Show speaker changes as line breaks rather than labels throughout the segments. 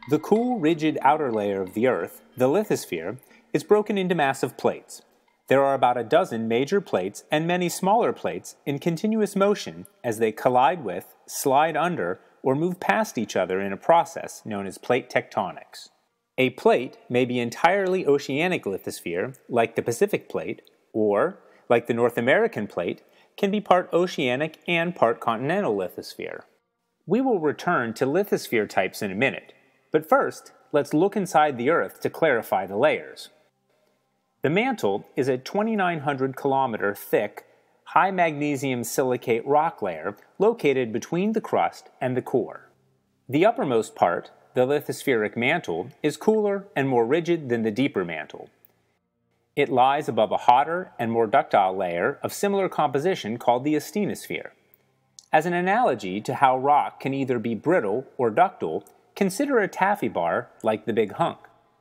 The cool, rigid outer layer of the Earth, the lithosphere, is broken into massive plates. There are about a dozen major plates and many smaller plates in continuous motion as they collide with, slide under, or move past each other in a process known as plate tectonics. A plate may be entirely oceanic lithosphere, like the Pacific Plate, or, like the North American Plate, can be part oceanic and part continental lithosphere. We will return to lithosphere types in a minute, but first, let's look inside the Earth to clarify the layers. The mantle is a 2,900 kilometer thick, high magnesium silicate rock layer located between the crust and the core. The uppermost part, the lithospheric mantle, is cooler and more rigid than the deeper mantle. It lies above a hotter and more ductile layer of similar composition called the asthenosphere. As an analogy to how rock can either be brittle or ductile, consider a taffy bar like the Big Hunk.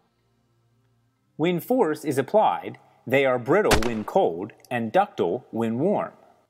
When force is applied, they are brittle when cold and ductile when warm.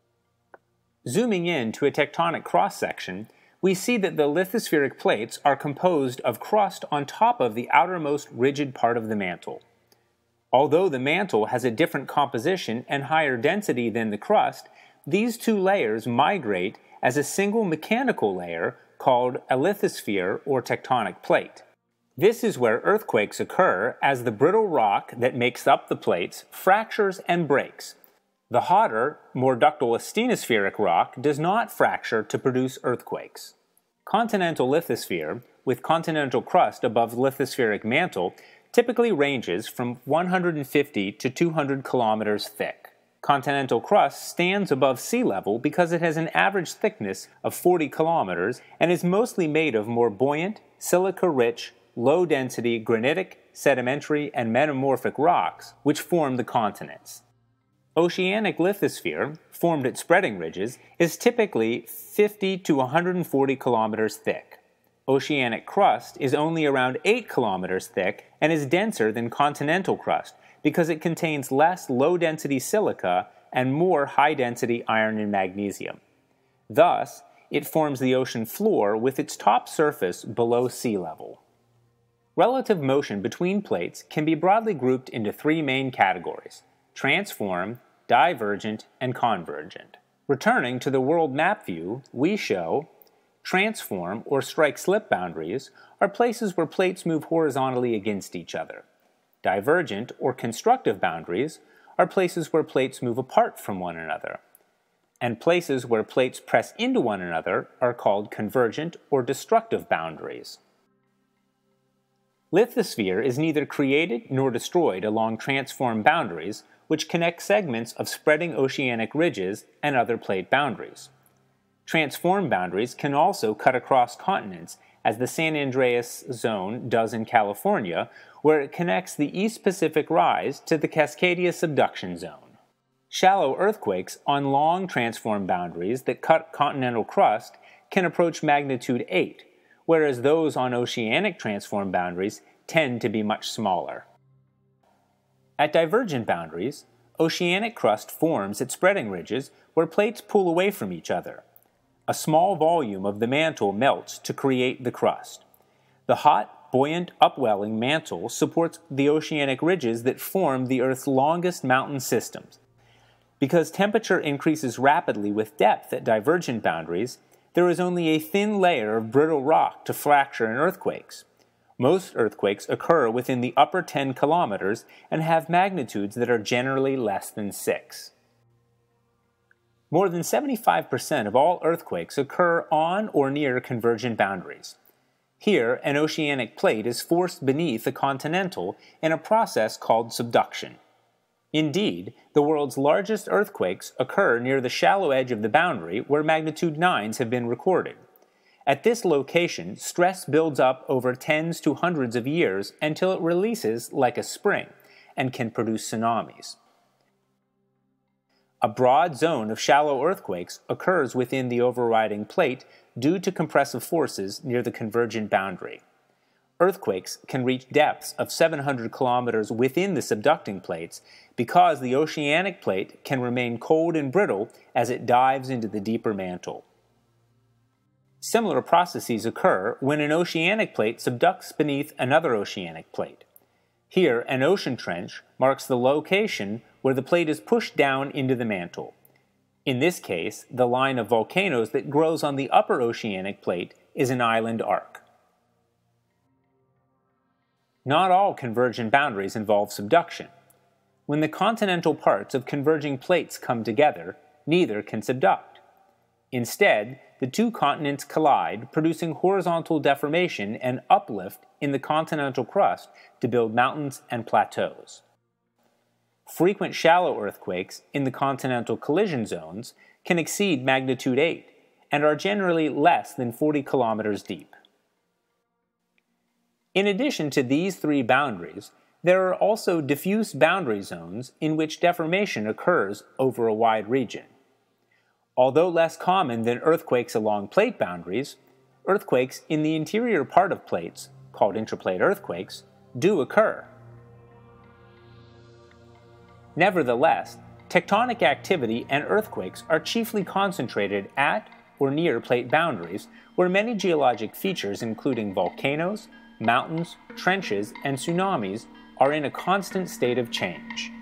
Zooming in to a tectonic cross-section, we see that the lithospheric plates are composed of crust on top of the outermost rigid part of the mantle. Although the mantle has a different composition and higher density than the crust, these two layers migrate as a single mechanical layer called a lithosphere or tectonic plate. This is where earthquakes occur as the brittle rock that makes up the plates fractures and breaks. The hotter, more ductile asthenospheric rock does not fracture to produce earthquakes. Continental lithosphere, with continental crust above lithospheric mantle, typically ranges from 150 to 200 kilometers thick. Continental crust stands above sea level because it has an average thickness of 40 kilometers and is mostly made of more buoyant, silica-rich, low-density granitic, sedimentary, and metamorphic rocks, which form the continents. Oceanic lithosphere, formed at spreading ridges, is typically 50 to 140 kilometers thick. Oceanic crust is only around 8 kilometers thick and is denser than continental crust because it contains less low-density silica and more high-density iron and magnesium. Thus, it forms the ocean floor with its top surface below sea level. Relative motion between plates can be broadly grouped into three main categories: transform, divergent, and convergent. Returning to the world map view, we show transform or strike-slip boundaries are places where plates move horizontally against each other. Divergent or constructive boundaries are places where plates move apart from one another. And places where plates press into one another are called convergent or destructive boundaries. Lithosphere is neither created nor destroyed along transform boundaries, which connect segments of spreading oceanic ridges and other plate boundaries. Transform boundaries can also cut across continents, as the San Andreas zone does in California, where it connects the East Pacific Rise to the Cascadia subduction zone. Shallow earthquakes on long transform boundaries that cut continental crust can approach magnitude 8, whereas those on oceanic transform boundaries tend to be much smaller. At divergent boundaries, oceanic crust forms at spreading ridges where plates pull away from each other. A small volume of the mantle melts to create the crust. The hot, buoyant, upwelling mantle supports the oceanic ridges that form the Earth's longest mountain systems. Because temperature increases rapidly with depth at divergent boundaries, there is only a thin layer of brittle rock to fracture in earthquakes. Most earthquakes occur within the upper 10 kilometers and have magnitudes that are generally less than 6. More than 75% of all earthquakes occur on or near convergent boundaries. Here, an oceanic plate is forced beneath a continental in a process called subduction. Indeed, the world's largest earthquakes occur near the shallow edge of the boundary where magnitude 9s have been recorded. At this location, stress builds up over tens to hundreds of years until it releases like a spring and can produce tsunamis. A broad zone of shallow earthquakes occurs within the overriding plate due to compressive forces near the convergent boundary. Earthquakes can reach depths of 700 kilometers within the subducting plates because the oceanic plate can remain cold and brittle as it dives into the deeper mantle. Similar processes occur when an oceanic plate subducts beneath another oceanic plate. Here, an ocean trench marks the location where the plate is pushed down into the mantle. In this case, the line of volcanoes that grows on the upper oceanic plate is an island arc. Not all convergent boundaries involve subduction. When the continental parts of converging plates come together, neither can subduct. Instead, the two continents collide, producing horizontal deformation and uplift in the continental crust to build mountains and plateaus. Frequent shallow earthquakes in the continental collision zones can exceed magnitude 8 and are generally less than 40 kilometers deep. In addition to these three boundaries, there are also diffuse boundary zones in which deformation occurs over a wide region. Although less common than earthquakes along plate boundaries, earthquakes in the interior part of plates, called intraplate earthquakes, do occur. Nevertheless, tectonic activity and earthquakes are chiefly concentrated at or near plate boundaries, where many geologic features including volcanoes, mountains, trenches, and tsunamis are in a constant state of change.